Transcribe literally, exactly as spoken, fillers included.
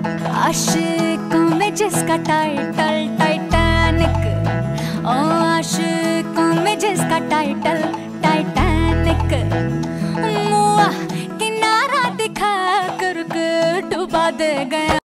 आशिकों में जिसका title Titanic, ओ आशिकों में जिसका टाइटल टाइटैनिक, मुआ किनारा दिखा कर डुबा दे गया।